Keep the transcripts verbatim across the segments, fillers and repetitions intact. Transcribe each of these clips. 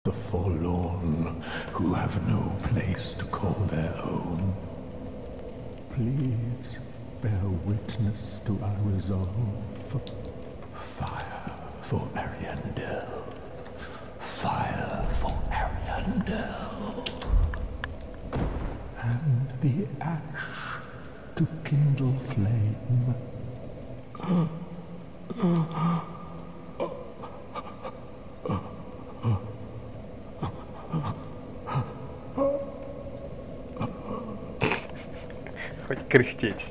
The forlorn who have no place to call their own. Please bear witness to our resolve. Fire for Ariandel. Fire for Ariandel. And the ash to kindle flame. Хоть кряхтеть.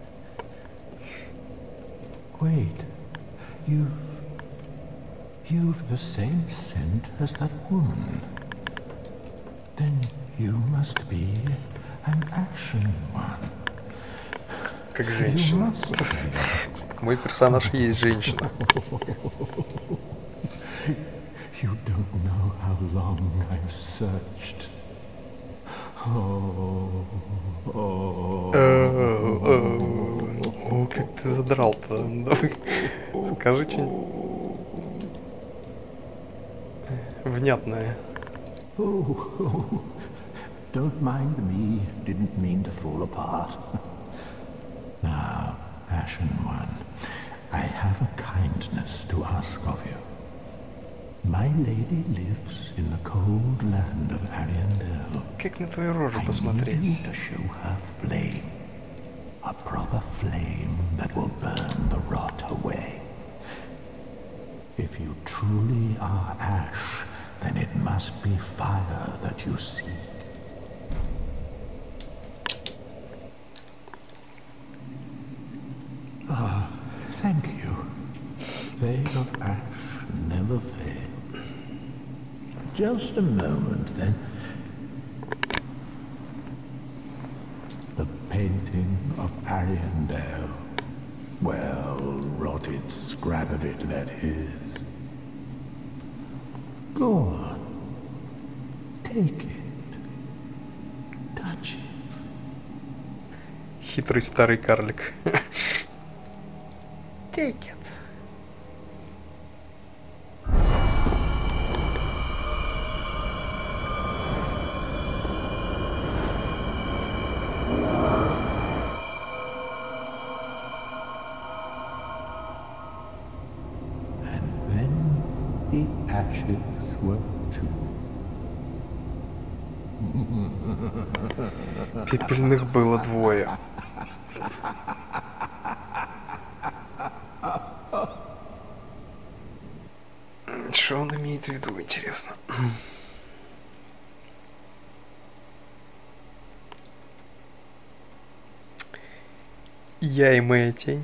Wait, you've... you've the same scent as that woman. Then you must be an ashen one. Как женщина. Мой персонаж есть женщина. You don't know how long I've searched. Oh, oh, О, как ты задрал-то. Скажи что-нибудь внятное. oh, don't mind me. Didn't mean to fall apart. Now, Ashen One, I have a kindness to ask of you. My lady lives in the cold land of Ariandel. Как на твою рожу I need посмотреть? you to show her flame. A proper flame that will burn the rot away. If you truly are ash, then it must be fire that you seek. Ah, thank you. They of ash never fail. Just a moment, then. The painting of Ariandel. Well, rotted scrap of it, that is. Go on. Take it. Touch it. Хитрый старый карлик. Take it. The ashes were too. Пепельных было двое. Что он имеет в виду, интересно? Я и моя тень.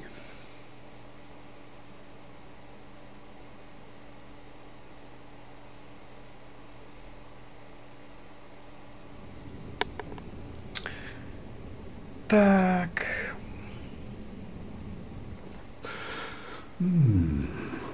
Так. Hmm.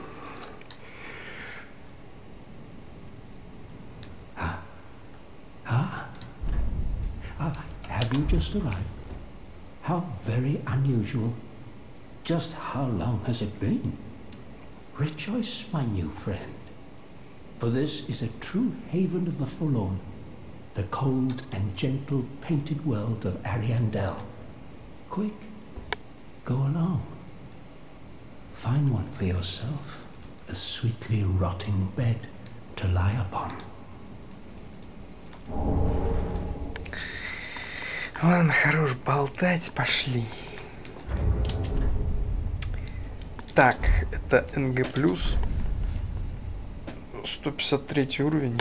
Ah. Ah. Ah. Have you just arrived? How very unusual. Just how long has it been? Rejoice, my new friend, for this is a true haven of the forlorn. The cold and gentle painted world of Ariandel. Quick, go along. Find one for yourself, a sweetly rotting bed to lie upon. Ладно, хорош болтать, пошли. Так, это эн гэ плюс. сто пятьдесят третий уровень.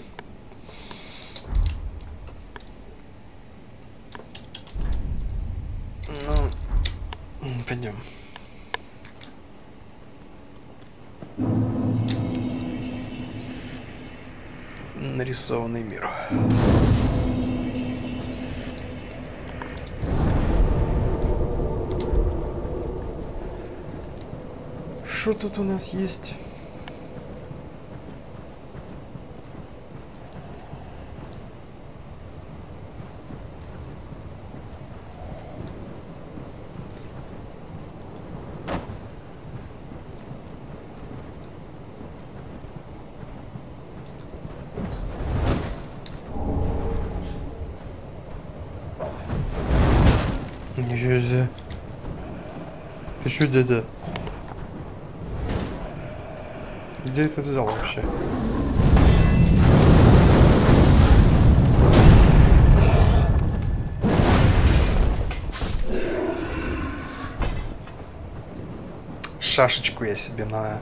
Пойдем. Нарисованный мир. Что тут у нас есть? Ничего себе. Ты чё, дядя? Где это взял вообще? Шашечку я себе на...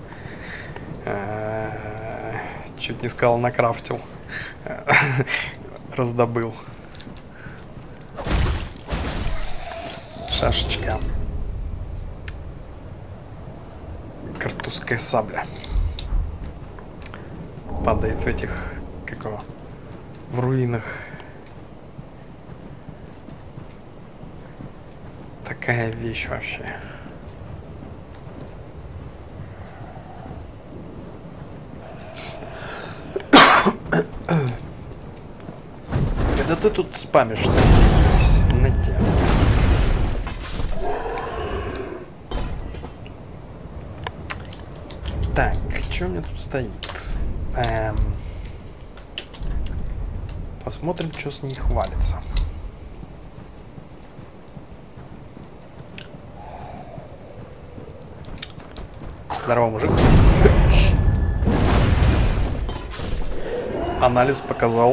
Чуть не сказал, накрафтил. Раздобыл. Шашечка. Картузская сабля. Падает в этих... Как его? В руинах. Такая вещь вообще. Когда ты тут спамишься на тему. Так, что у меня тут стоит? Эм, посмотрим, что с ней хвалится. Здорово, мужик. Анализ показал,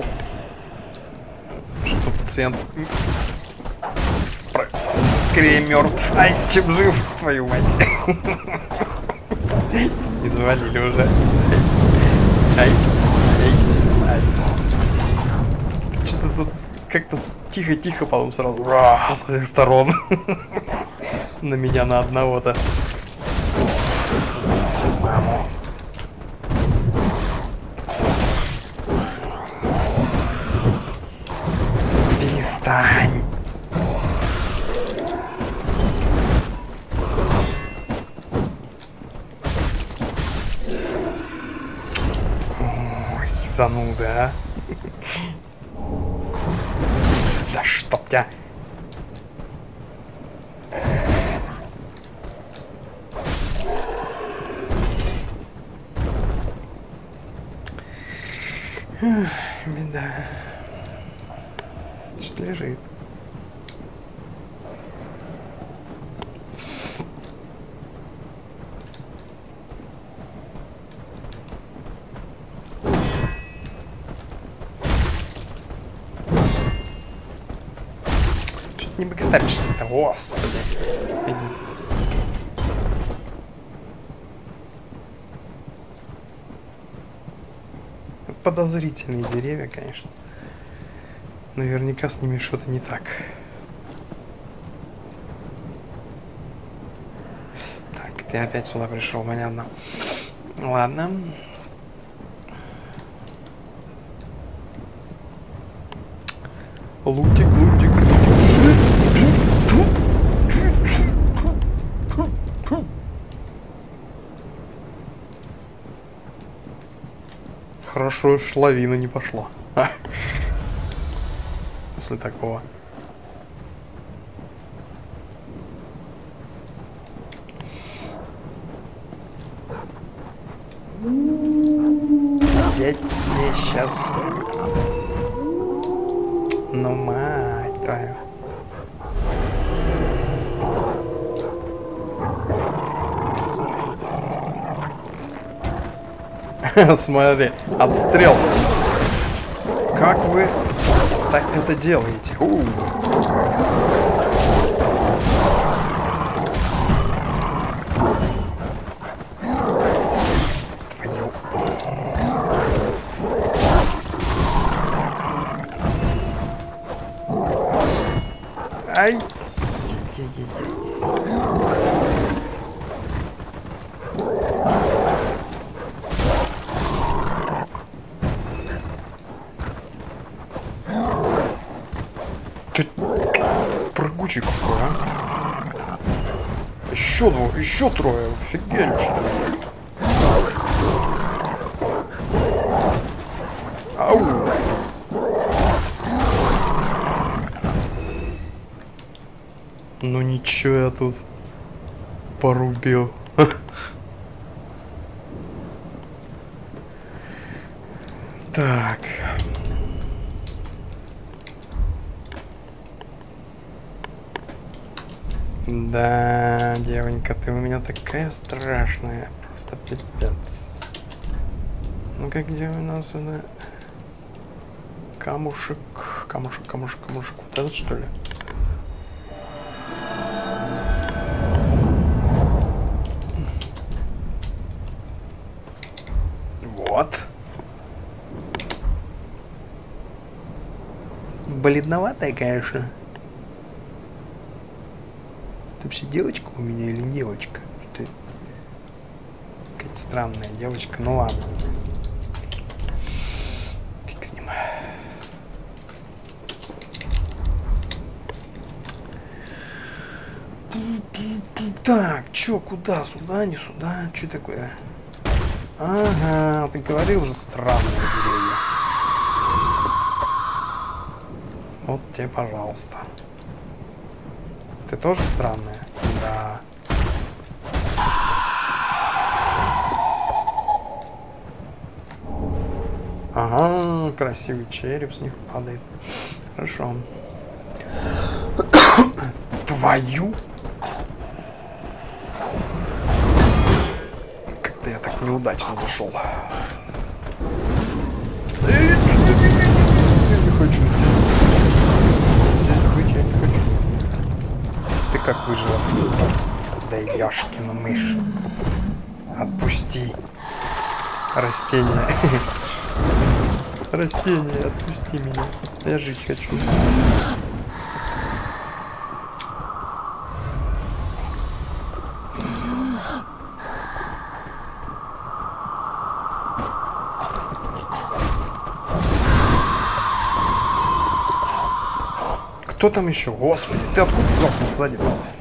что пациент про... скорее мертв, ай, чем жив, твою мать. Не завалили уже. Ай, ай, ай. Что-то тут как-то тихо-тихо, потом сразу ра, с всех сторон. На меня на одного-то. Перестань. Ой, зануда, а. Да чтоб тебя. Беда. Что лежит? Что-то не бэкстабишься-то, господи. Подозрительные деревья, конечно. Наверняка с ними что-то не так. Так, ты опять сюда пришел, понятно. Ладно. Лутик, лутик, лутик. Хорошо, ж лавина не пошла. После такого. Я тебе сейчас... Ну, мать твою. Смотри, отстрел. Как вы так это делаете? У-у-у. Ай! Прыгучий какой, а? Еще двое, еще трое. Офигели, что ли? Ау! Ну ничего, я тут порубил. Так. Да, девонька, ты у меня такая страшная. Просто пипец. Ну-ка, где у нас она? Камушек. Камушек, камушек, камушек. Вот этот, что ли? Вот. Бледноватая, конечно. Ты вообще девочка у меня или девочка? Ты какая-то странная девочка. Ну ладно. Фиг с ним. Так, чё, куда? Сюда, не сюда? Чё такое? Ага, ты говорил же, странные деревья. Вот тебе, пожалуйста. Ты тоже странная? Да. Ага, красивый череп с них падает. Хорошо. Твою? Как-то я так неудачно зашел. Я не хочу. Здесь быть я не хочу. Ты как выжила? Да яшкина мышь. Отпусти. Растение. Растение, отпусти меня. Я жить хочу. Кто там еще? Господи, ты откуда взялся сзади?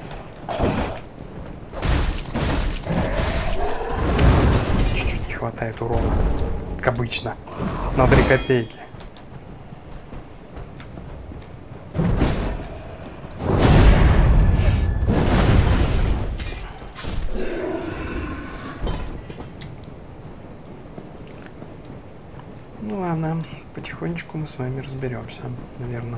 Чуть-чуть не хватает урона. Как обычно. На три копейки. Ну ладно, потихонечку мы с вами разберемся, наверное.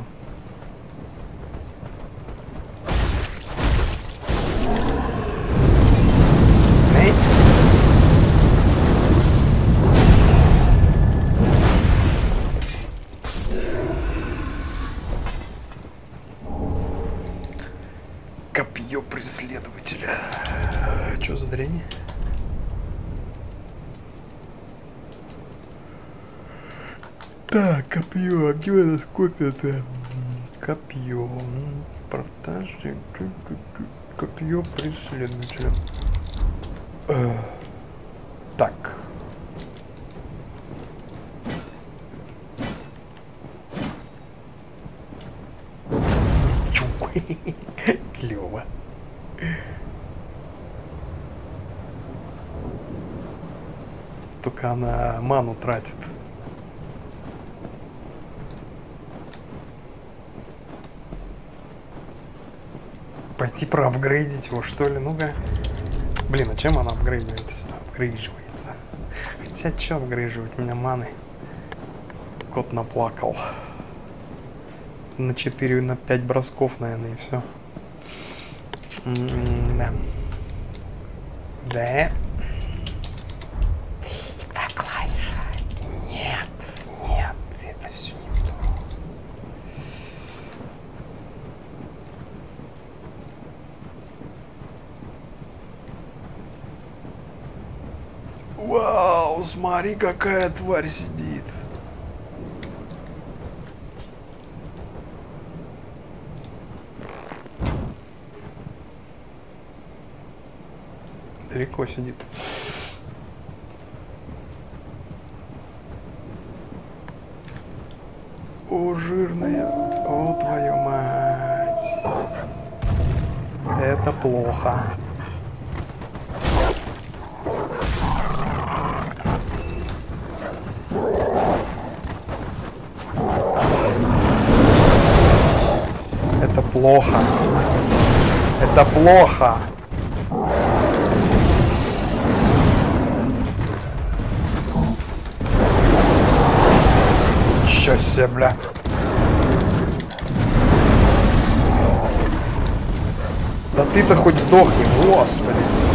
Копье преследователя. Что за дрянь? Так, копье. А где у нас копия-то? Копье. Продаж. Копье преследователя. Так. Клево. Только она ману тратит. Пойти проапгрейдить его, что ли? Ну-ка. Блин, а чем она апгрейдивается? Апгрейживается. Хотя, что апгрейживать? У меня маны. Кот наплакал. На четыре, на пять бросков, наверное, и все. М-м, да. Да. Так, клавиша. Нет, нет, это все не то. Вау, смотри, какая тварь сидит. Далеко сидит. О, жирная. О, твою мать. Это плохо. Это плохо. Это плохо. Ничего себе, бля. Да ты-то хоть сдохни, господи.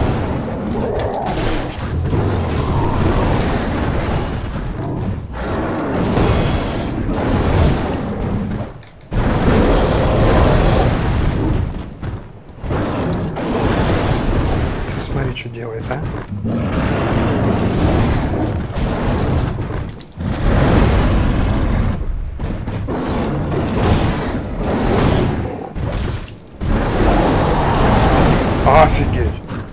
Ты смотри, что делает, а? Офигеть!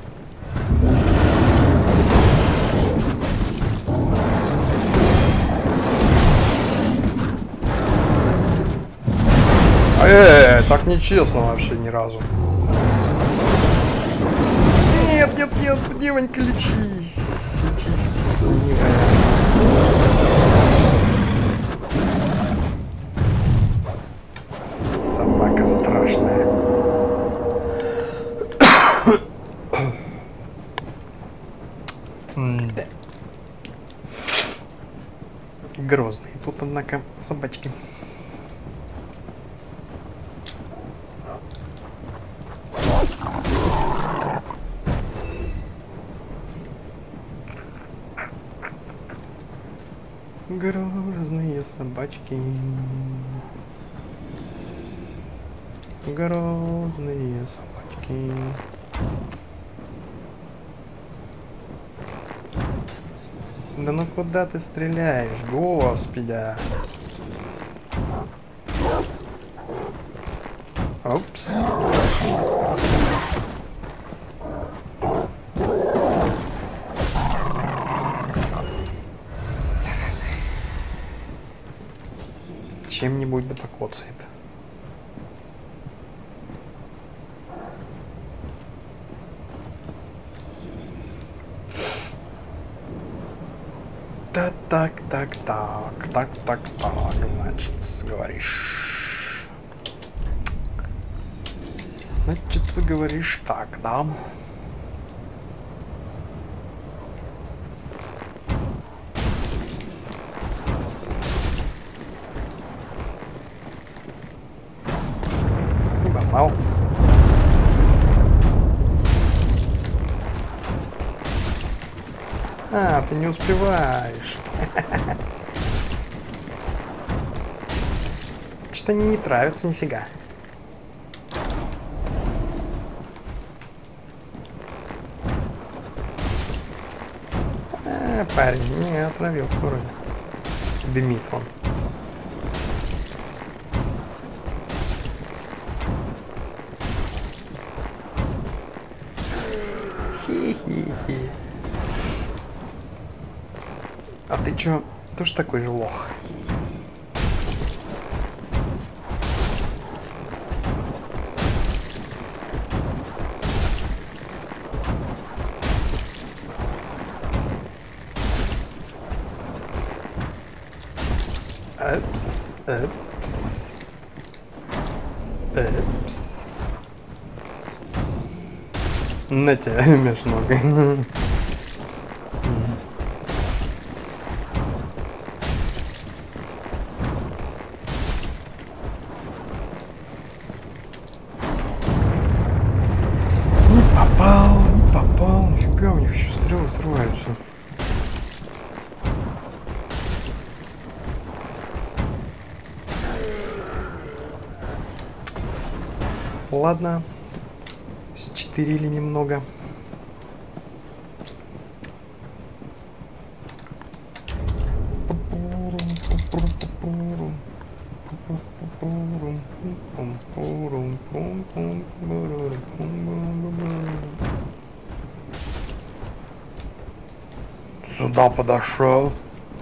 Э, так нечестно вообще ни разу. Нет, нет, нет, девонька, лечись. Лечись, милая. Собака страшная. Да. Грозные тут, однако, собачки. Грозные собачки. Грозные собачки. Да ну куда ты стреляешь, господи? Опс. Чем-нибудь да покоцает. Так, так, так, так, так, так, так, значит, говоришь. Значит, говоришь так, да? Не попал. А, ты не успеваешь. Что-то они не травятся нифига. А, парень, не отравился вроде. Дымит он. Хи-хи-хи. А ты чё, тоже такой же лох? Эпс, эпс, эпс. На тебя меж ног. Попал, не попал, нифига, у них еще стрелы срываются. Ладно, счетырили немного. Сюда подошел.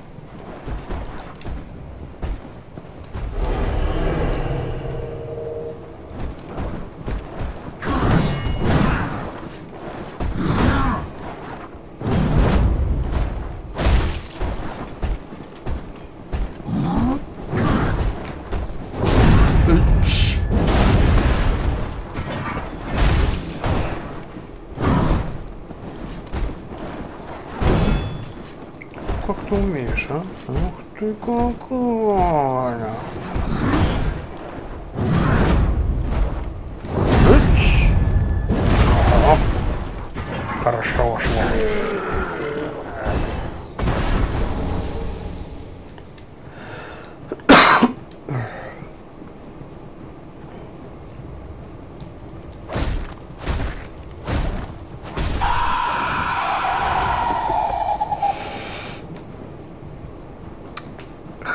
Как ты умеешь, а? Ух ты какая! Ыч!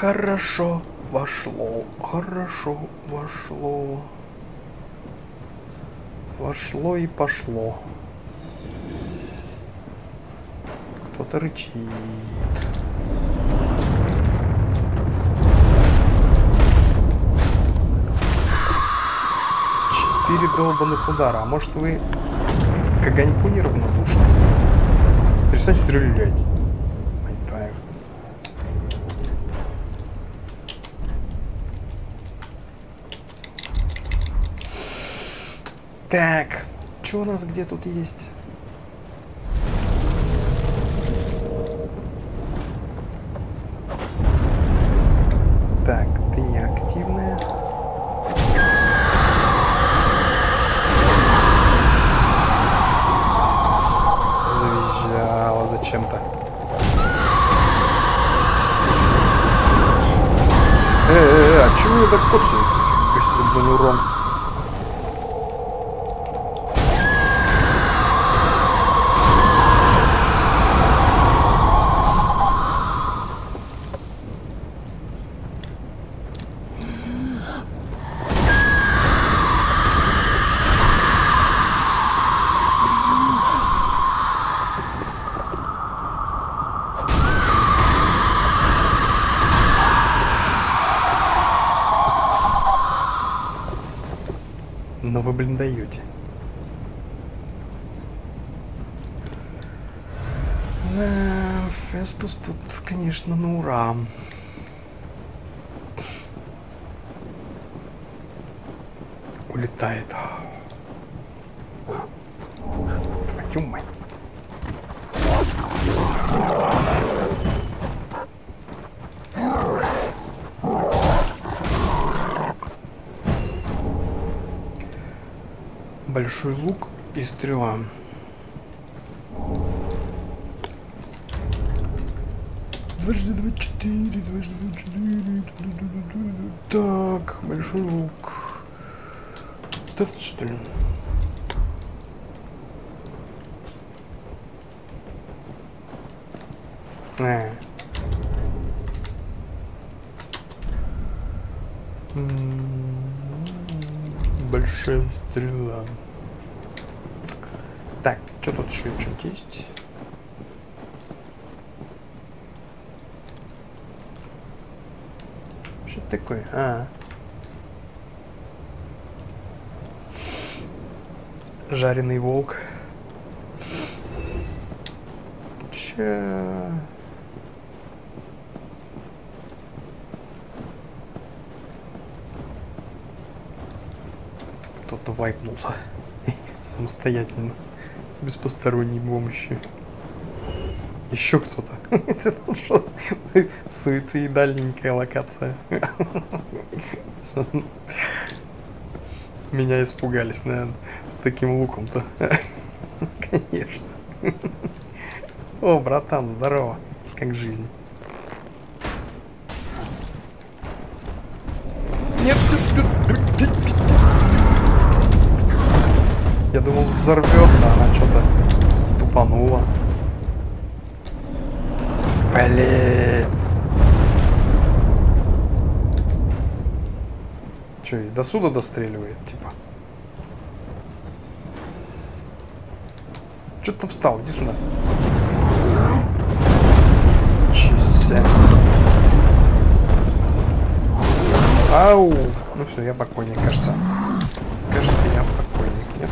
Хорошо вошло, хорошо вошло. Вошло и пошло. Кто-то рычит. Четыре долбаных удара. А может вы к огоньку неравнодушны? Перестань стрелять. Так, что у нас где тут есть? Так, ты не активная. Завизжала зачем-то. Э-э-э, а чего мне так коцают? Гостевой урон. Но вы, блин, даете. Да, Фестус тут, конечно, на ура. Улетает. Твою мать. Большой лук и стрела. Дважды два четыре, дважды два четыре. Так, большой лук. Вот это что ли? А. Большая стрела. Так, что тут еще что-то есть? Что это такое? А. Жареный волк. Че? Кто-то вайпнулся самостоятельно, без посторонней помощи. Еще кто-то. Суицидальненькая локация. Меня испугались, наверное, с таким луком-то. Конечно. О, братан, здорово. Как жизнь? Нет. Я думал, взорвется, она что-то тупанула. Блин. Че, и до сюда достреливает, типа? Че ты там встал? Иди сюда. Чися. Ау. Ну все, я покойник, кажется. Кажется, я покойник, нет?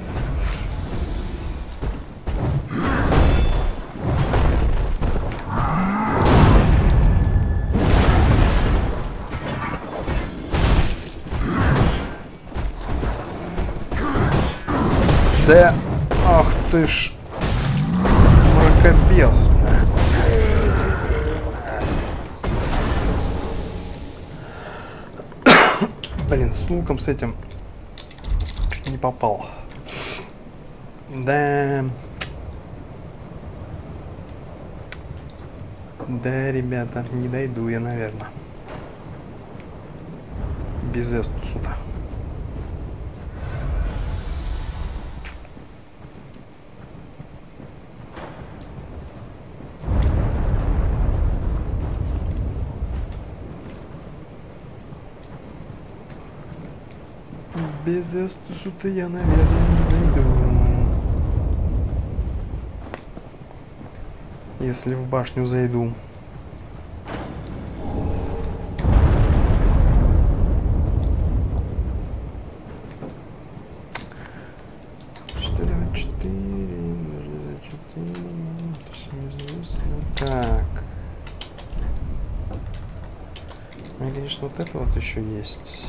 Да, ах ты ж, мракобес. Блин, с луком с этим чуть не попал. Да. Да, ребята, не дойду я, наверное. Без эстусуда. Без Эстусу-то я, наверное, не дойду. Если в башню зайду. Так. У меня, конечно, вот это вот еще есть.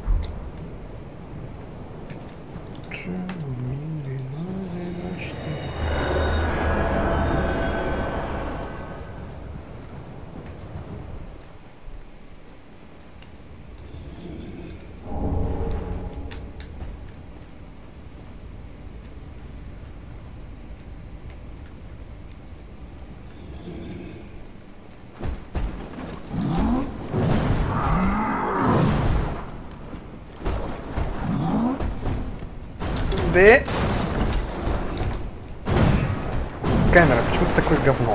Да. Камера, почему ты такое говно?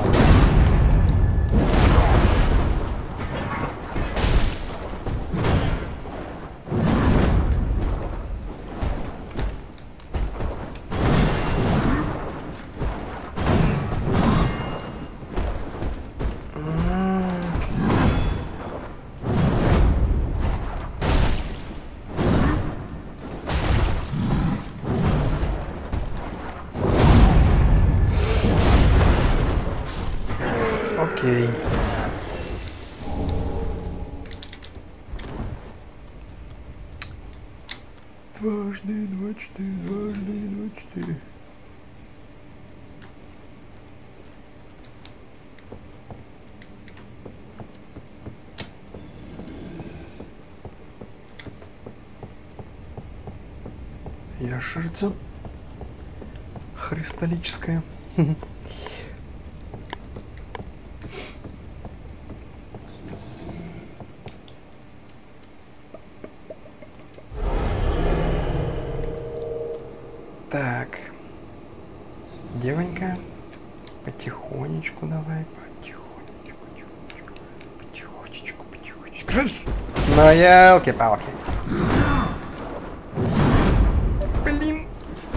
Окей. Дважды, два, четыре, дважды, два, четыре. Ящерица христаллическая. Так, девонька, потихонечку давай, потихонечку, потихонечку, потихонечку, потихонечку. Жись! Ну, елки-палки. Блин.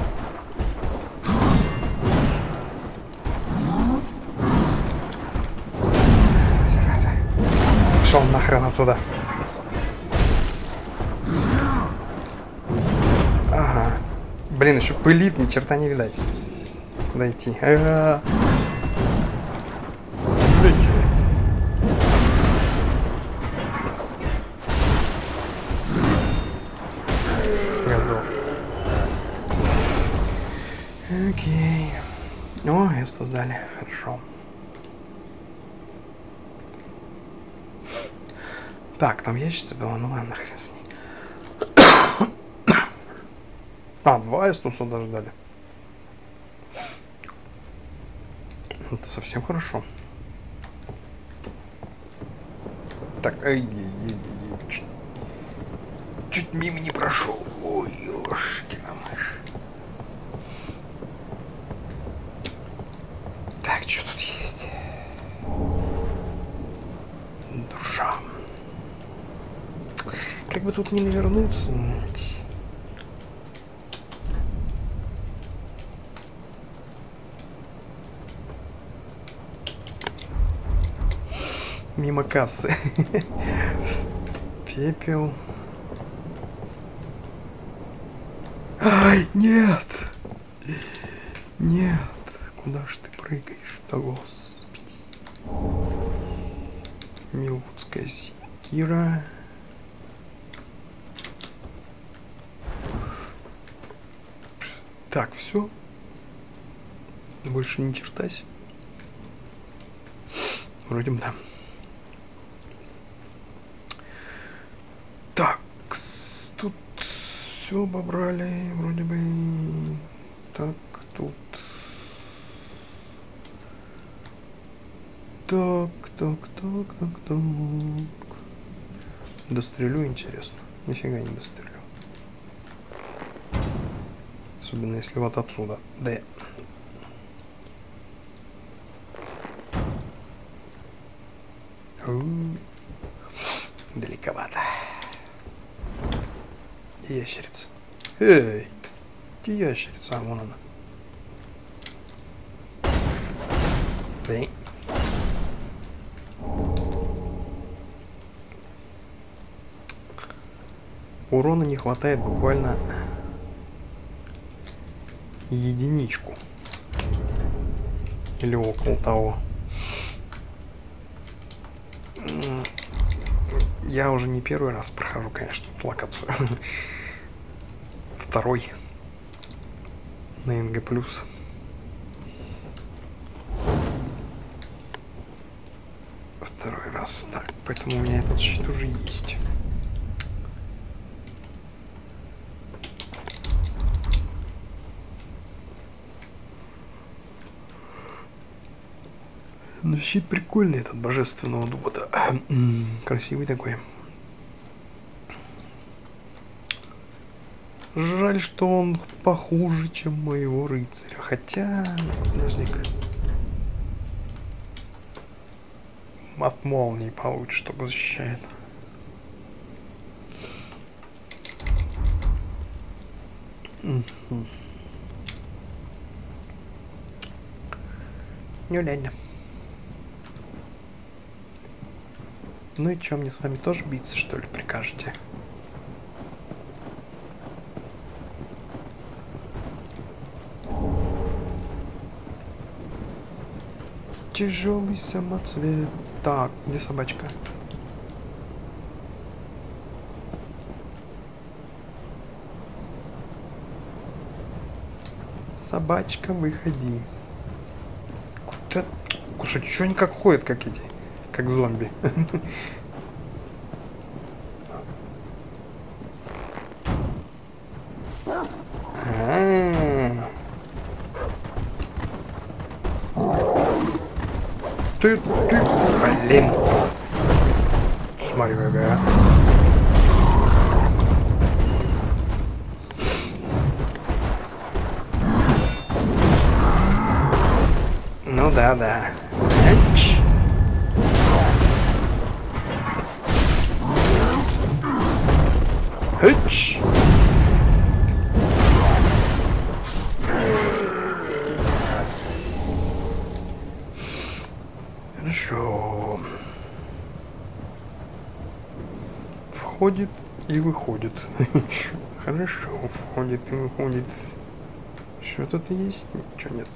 Зараза. Пошел нахрен отсюда. Ага. Блин, еще пылит, ни черта не видать. Куда идти? А-а-а. Окей. О, Эсту сдали. Хорошо. Так, там ящица была, ну ладно, хрен с ней. А, два Эстуса даже дали. Это совсем хорошо. Так, ай, ай, ай, ай, чуть, чуть мимо не прошел. Ой, ёшкина мышь. Так, что тут есть? Душа. Как бы тут не навернуться. Мимо кассы. Пепел. Ай, нет! Нет! Куда ж ты прыгаешь-то, господи? Милвудская секира. Так, все. Больше ни чертась. Вроде бы да. Так, тут все побрали, вроде бы. Так, тут. Так, так, так, так, так. Дострелю, интересно. Нифига не дострелю. Особенно если вот отсюда. Да. Далековато. Где ящерица? Эй! Где ящерица? А, вон она. Да. Урона не хватает буквально единичку. Или около того. Я уже не первый раз прохожу, конечно, локацию. Второй. На эн гэ плюс. Второй раз. Так, поэтому у меня этот щит уже есть. Ну, щит прикольный, этот божественного дуба-то. Красивый такой. Жаль, что он похуже, чем моего рыцаря. Хотя... Подожди-ка. От молнии получше, чтобы защищает. Ну ладно. Ну и чё, мне с вами тоже биться, что ли, прикажете? Тяжелый самоцвет. Так, где собачка? Собачка, выходи. Куда? Кусать, чё они как ходят, как эти? Как зомби. Ты, ты, блин. Смотри, какая. Ну да, да. Эч. Эч. Хорошо. Входит и выходит. Хорошо, входит и выходит. Что-то есть? Ничего нет.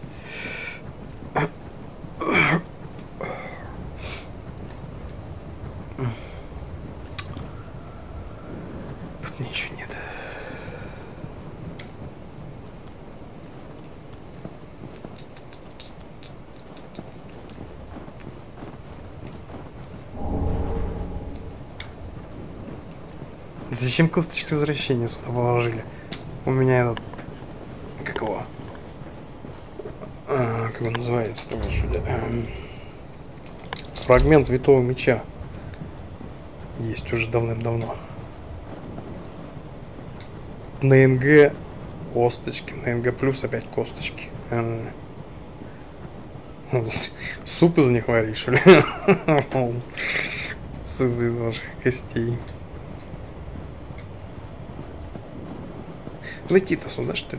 Тут ничего нет. Зачем косточку возвращения сюда положили? У меня этот... Как его? А, как он называется-то, господи? Эм, фрагмент Витого Меча. Есть уже давным-давно. На эн гэ косточки. На эн гэ плюс опять косточки. Эм, суп из них варишь, что ли? Из ваших костей. Лети-то сюда, что ли?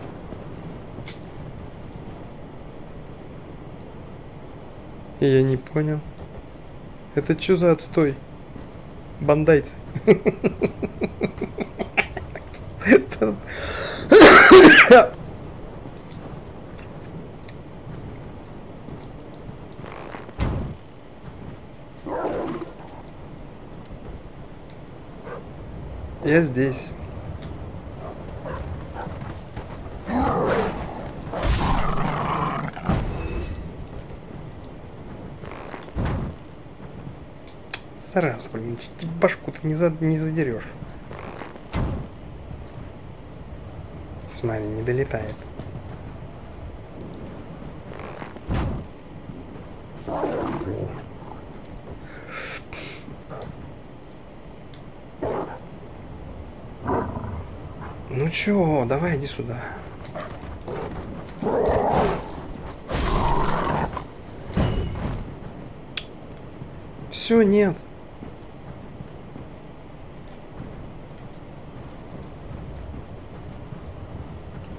Я не понял. Это что за отстой? Бандайцы. Я здесь. Раз, блин, башку-то не, за, не задерешь. Смотри, не долетает. Ну чё, давай иди сюда. Все, нет.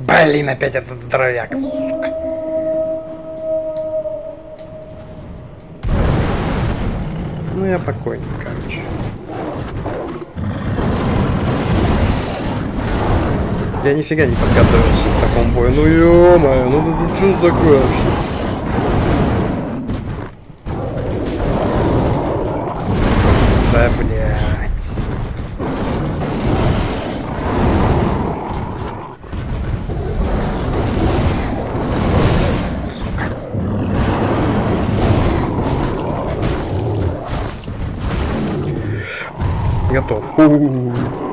Блин, опять этот здоровяк, сука. Ну я покойник, короче. Я нифига не подготовился к такому бою. Ну ё-моё, ну, ну, ну что такое вообще? Да блять. Сука. Готов. У-у-у.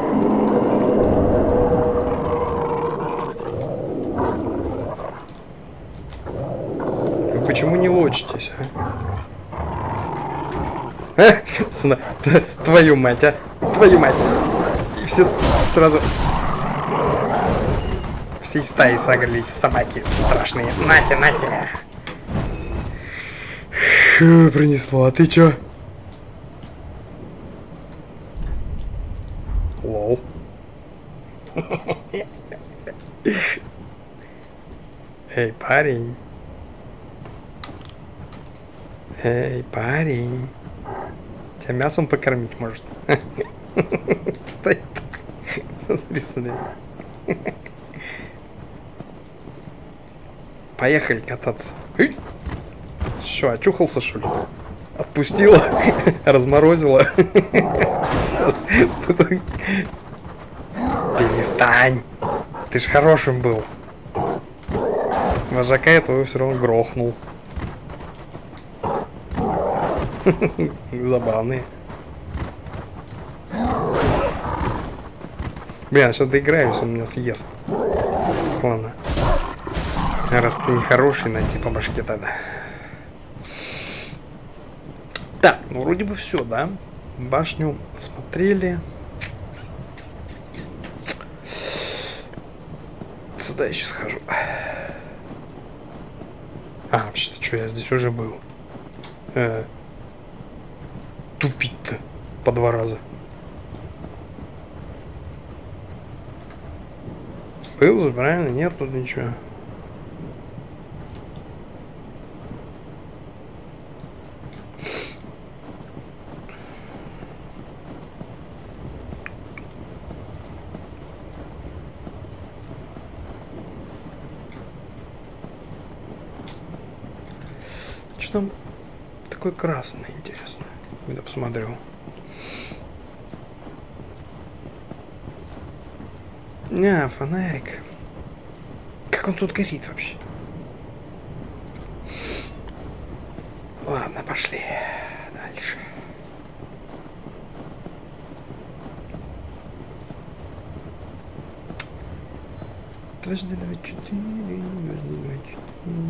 Почему не лочитесь, а? Сына, твою мать, а? Твою мать. И все сразу... Всей стаи сагрились собаки страшные. Нате, нате. Фу, пронесло. А ты чё? Лол. Эй, парень. Эй, парень. Тебя мясом покормить может. Стоит так. Смотри сюда. Поехали кататься. Что, очухался, что ли? Отпустила, разморозила. Перестань. Ты ж хорошим был. Вожака этого все равно грохнул. Забавные. Блин, сейчас доиграюсь, он меня съест. Ладно. Раз ты не хороший, найти по башке тогда. Так, ну вроде бы все, да? Башню смотрели. Сюда еще схожу. А, вообще-то что, я здесь уже был. Э, тупить-то по два раза. Был же, правильно? Нет тут ничего. Что там такое красное, интересно? Я посмотрю. Не, фонарик. Как он тут горит вообще? Ладно, пошли дальше. Дважды два четыре, дважды два четыре.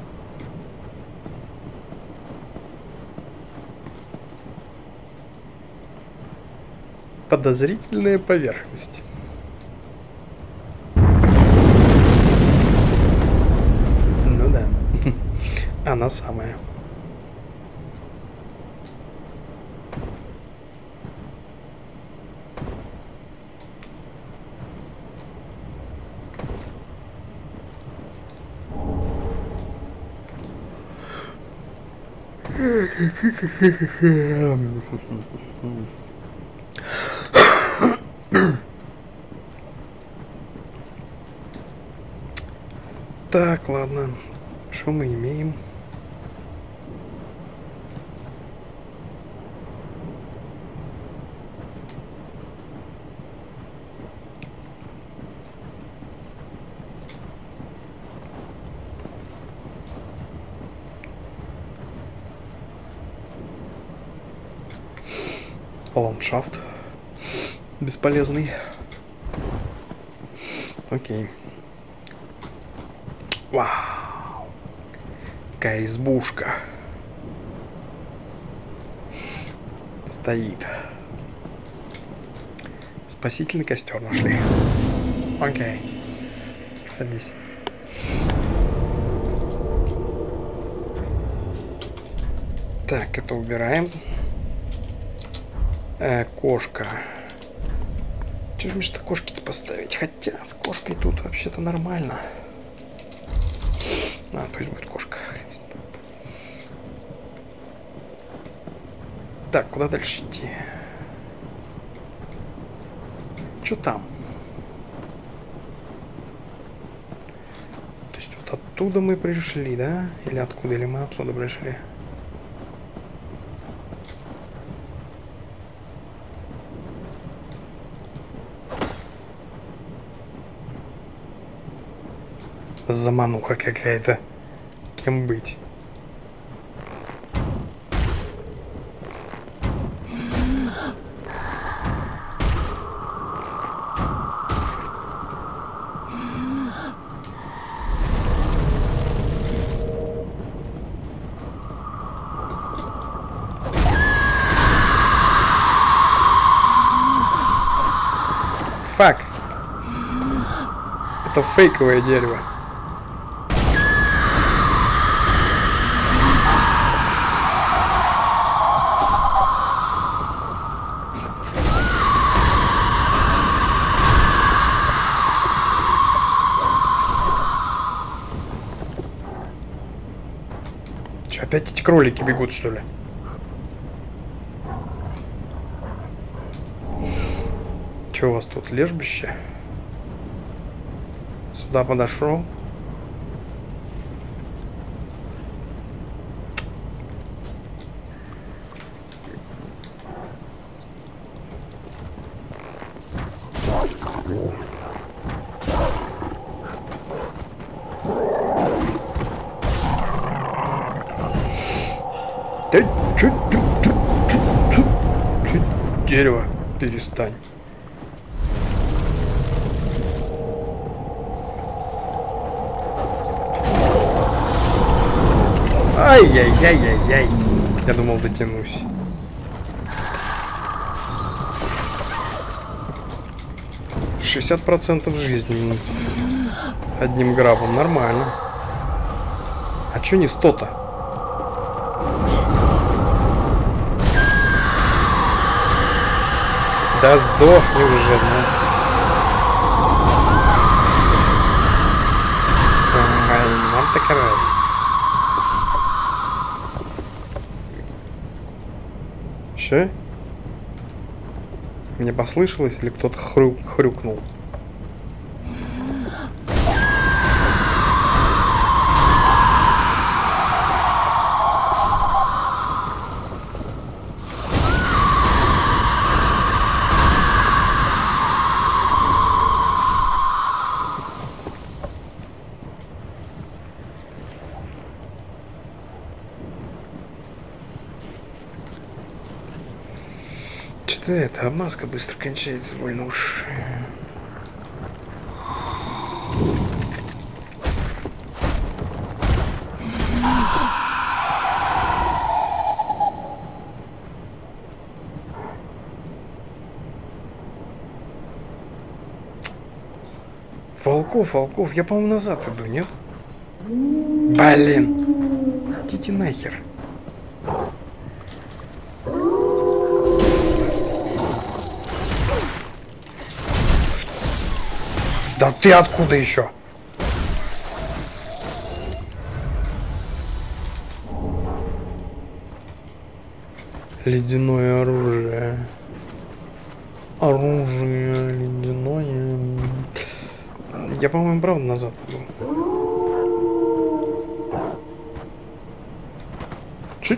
Подозрительная поверхность. Ну да, она самая. Так, ладно. Что мы имеем? Ландшафт бесполезный. Окей. Вау. Какая избушка. Стоит. Спасительный костер нашли. Окей. Садись. Так, это убираем. Э, кошка. Че ж вместо кошки-то поставить? Хотя с кошкой тут вообще-то нормально. А, пусть будет кошка. Так, куда дальше идти? Что там? То есть вот оттуда мы пришли, да? Или откуда? Или мы отсюда пришли? Замануха какая-то. Кем быть? Фак! Это фейковое дерево. Че, опять эти кролики бегут, что ли? Че у вас тут, лежбище? Сюда подошел. Да чё, чё, чё, чё, чё, дерево, перестань. Ай-яй-яй-яй-яй. Я думал, дотянусь. шестьдесят процентов жизни одним грабом. Нормально. А чё не сто-то? Да сдохни уже, ну. Ай, нам так нравится. Че? Мне послышалось или кто-то хрю хрюкнул? Что-то это, обмазка быстро кончается, больно уж. Волков, волков, я, по-моему, назад иду, нет? Блин. Идите нахер. Да ты откуда еще? Ледяное оружие. Оружие ледяное. Я, по-моему, правда назад иду. Чуть.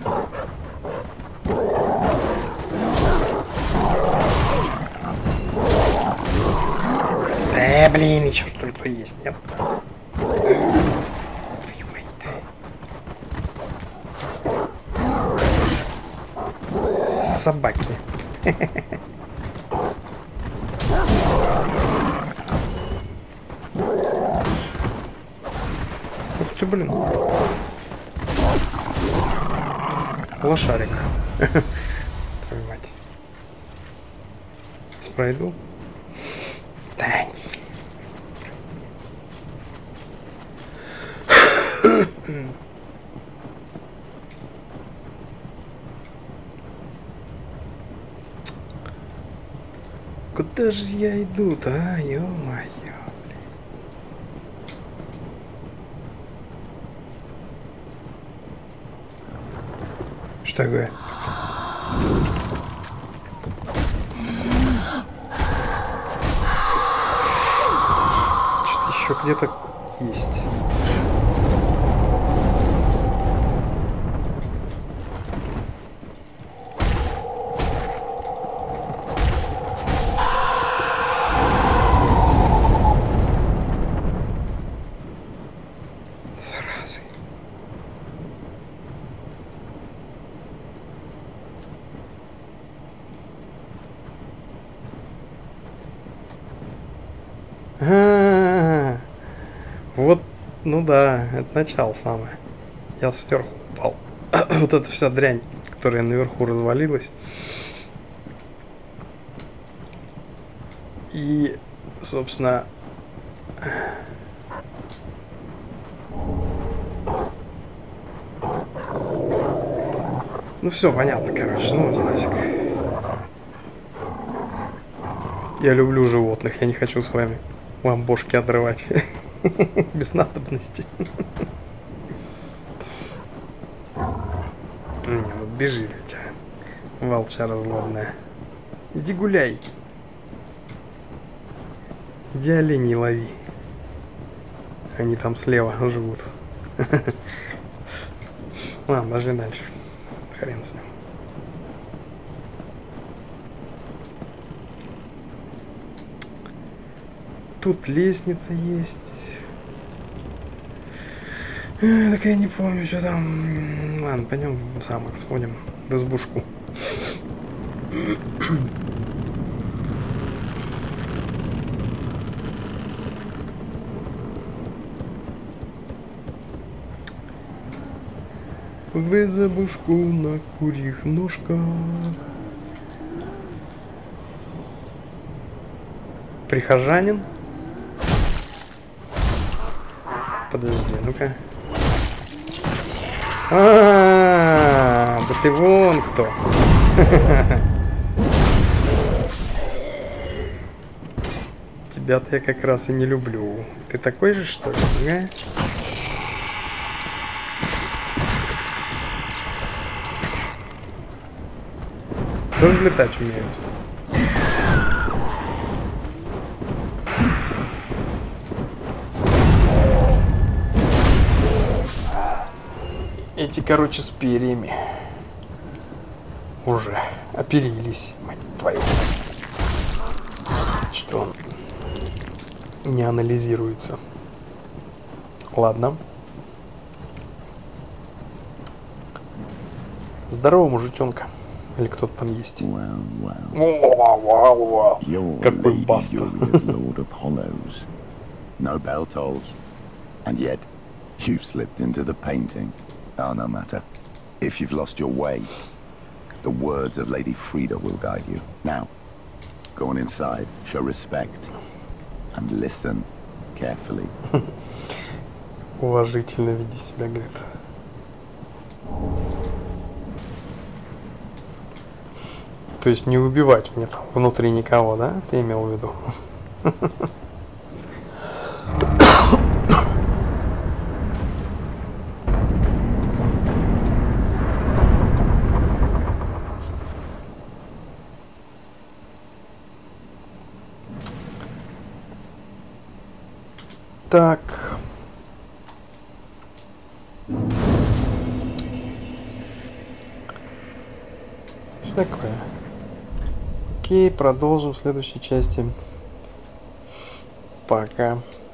Да, блин, еще что-то есть, нет? Собаки. Ух ты, блин. Лошарик. Твою мать. Сейчас пройду. Да не. Куда же я иду-то, а? Ё-моё, блин. Что такое? Что-то еще где-то есть. Заразы. А-а-а. Вот, ну да, это начало самое. Я сверху упал. Вот эта вся дрянь, которая наверху развалилась. И, собственно, ну все понятно, короче, ну нафиг. Я люблю животных, я не хочу с вами вам бошки отрывать без надобности. Не, вот бежит ведь, а. Волчара злобная. Иди гуляй. Иди оленей лови. Они там слева живут. Ладно, пошли дальше. Хрен с ним. Тут лестница есть. А, так я не помню, что там. Ладно, пойдем в замок, сходим в избушку. В избушку на курьих ножках. Прихожанин? Подожди, ну-ка. А, да ты вон кто. Тебя-то я как раз и не люблю. Ты такой же, что ли? А? Тоже летать умеют. Эти, короче, с перьями уже оперились, мать твою. Что он не анализируется. Ладно. Здорово, мужичонка. Или кто-то там есть. Well, well. Какой баста. Lord of Hollows. No bell tolls. And yet, you've slipped into the painting. Oh, no matter. If you've lost your way, the words of Lady Frida will guide you. Now, go on inside, show respect, and listen carefully. Уважительно веди себя, говорит. То есть не убивать мне там внутри никого, да? Ты имел в виду? Так. Что такое? Окей, продолжим в следующей части. Пока.